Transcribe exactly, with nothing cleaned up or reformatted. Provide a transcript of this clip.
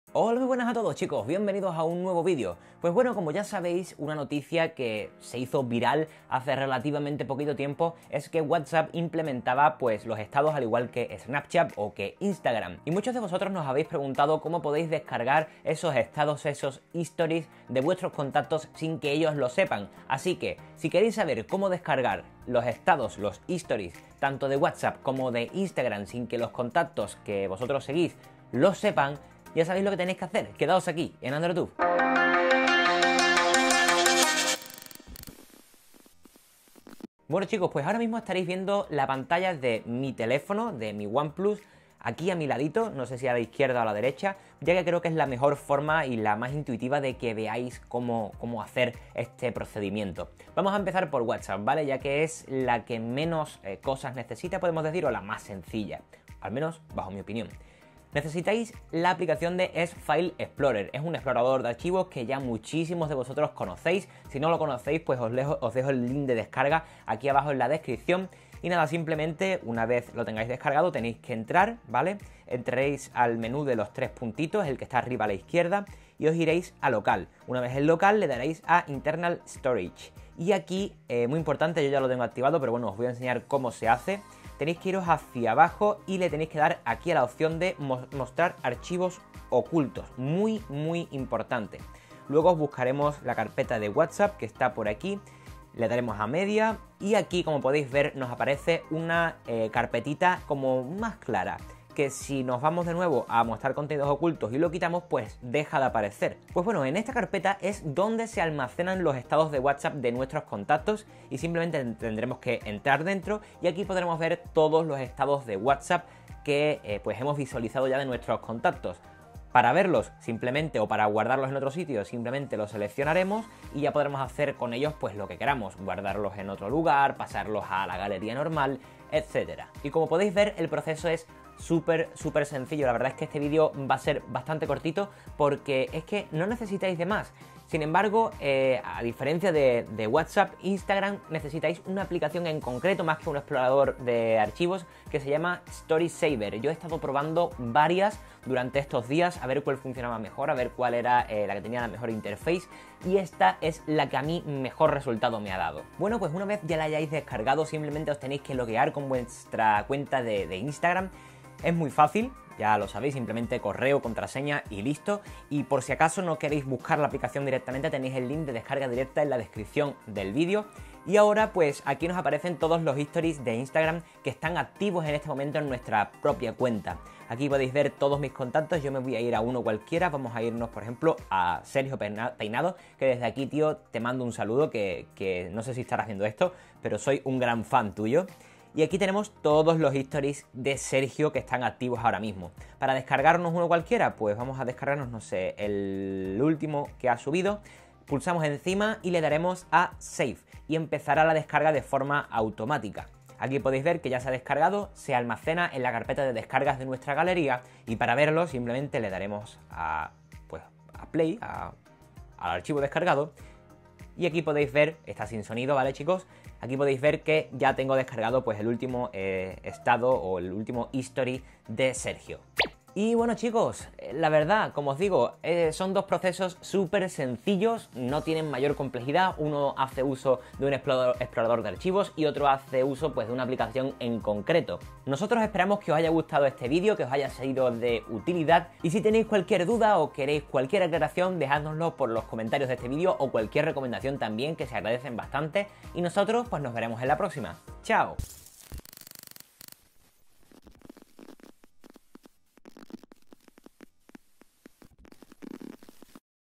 Hola, muy buenas a todos chicos, bienvenidos a un nuevo vídeo. Pues bueno, como ya sabéis, una noticia que se hizo viral hace relativamente poquito tiempo es que WhatsApp implementaba pues los estados al igual que Snapchat o que Instagram. Y muchos de vosotros nos habéis preguntado cómo podéis descargar esos estados, esos stories de vuestros contactos sin que ellos lo sepan. Así que, si queréis saber cómo descargar los estados, los stories, tanto de WhatsApp como de Instagram sin que los contactos que vosotros seguís lo sepan, ya sabéis lo que tenéis que hacer, quedaos aquí, en AndroTube. Bueno chicos, pues ahora mismo estaréis viendo la pantalla de mi teléfono, de mi OnePlus, aquí a mi ladito, no sé si a la izquierda o a la derecha, ya que creo que es la mejor forma y la más intuitiva de que veáis cómo, cómo hacer este procedimiento. Vamos a empezar por WhatsApp, ¿vale? Ya que es la que menos eh, cosas necesita, podemos decir, o la más sencilla, al menos bajo mi opinión. Necesitáis la aplicación de S-File Explorer. Es un explorador de archivos que ya muchísimos de vosotros conocéis. Si no lo conocéis, pues os dejo, os dejo el link de descarga aquí abajo en la descripción. Y nada, simplemente una vez lo tengáis descargado tenéis que entrar, ¿vale? Entraréis al menú de los tres puntitos, el que está arriba a la izquierda, y os iréis a local. Una vez en local le daréis a Internal Storage. Y aquí, eh, muy importante, yo ya lo tengo activado, pero bueno, os voy a enseñar cómo se hace. Tenéis que iros hacia abajo y le tenéis que dar aquí a la opción de mostrar archivos ocultos. Muy, muy importante. Luego buscaremos la carpeta de WhatsApp que está por aquí. Le daremos a media y aquí, como podéis ver, nos aparece una eh, carpetita como más clara, que si nos vamos de nuevo a mostrar contenidos ocultos y lo quitamos, pues deja de aparecer. Pues bueno, en esta carpeta es donde se almacenan los estados de WhatsApp de nuestros contactos y simplemente tendremos que entrar dentro y aquí podremos ver todos los estados de WhatsApp que eh, pues hemos visualizado ya de nuestros contactos. Para verlos simplemente o para guardarlos en otro sitio simplemente los seleccionaremos y ya podremos hacer con ellos pues lo que queramos, guardarlos en otro lugar, pasarlos a la galería normal, etcétera. Y como podéis ver, el proceso es súper, súper sencillo. La verdad es que este vídeo va a ser bastante cortito porque es que no necesitáis de más. Sin embargo, eh, a diferencia de, de WhatsApp, Instagram necesitáis una aplicación en concreto más que un explorador de archivos que se llama Story Saver. Yo he estado probando varias durante estos días a ver cuál funcionaba mejor, a ver cuál era eh, la que tenía la mejor interface y esta es la que a mí mejor resultado me ha dado. Bueno, pues una vez ya la hayáis descargado simplemente os tenéis que loguear con vuestra cuenta de, de Instagram. Es muy fácil, ya lo sabéis, simplemente correo, contraseña y listo. Y por si acaso no queréis buscar la aplicación directamente, tenéis el link de descarga directa en la descripción del vídeo. Y ahora pues aquí nos aparecen todos los stories de Instagram que están activos en este momento en nuestra propia cuenta. Aquí podéis ver todos mis contactos, yo me voy a ir a uno cualquiera, vamos a irnos por ejemplo a Sergio Peinado, que desde aquí tío te mando un saludo, que, que no sé si estarás viendo esto, pero soy un gran fan tuyo. Y aquí tenemos todos los stories de Sergio que están activos ahora mismo. Para descargarnos uno cualquiera, pues vamos a descargarnos, no sé, el último que ha subido. Pulsamos encima y le daremos a Save y empezará la descarga de forma automática. Aquí podéis ver que ya se ha descargado, se almacena en la carpeta de descargas de nuestra galería y para verlo simplemente le daremos a, pues, a Play, a, al archivo descargado. Y aquí podéis ver, está sin sonido, ¿vale chicos? Aquí podéis ver que ya tengo descargado pues el último eh, estado o el último history de Sergio. Y bueno chicos, la verdad, como os digo, eh, son dos procesos súper sencillos, no tienen mayor complejidad. Uno hace uso de un explorador, explorador de archivos y otro hace uso pues de una aplicación en concreto. Nosotros esperamos que os haya gustado este vídeo, que os haya sido de utilidad y si tenéis cualquier duda o queréis cualquier aclaración, dejádnoslo por los comentarios de este vídeo o cualquier recomendación también, que se agradecen bastante y nosotros pues nos veremos en la próxima. ¡Chao!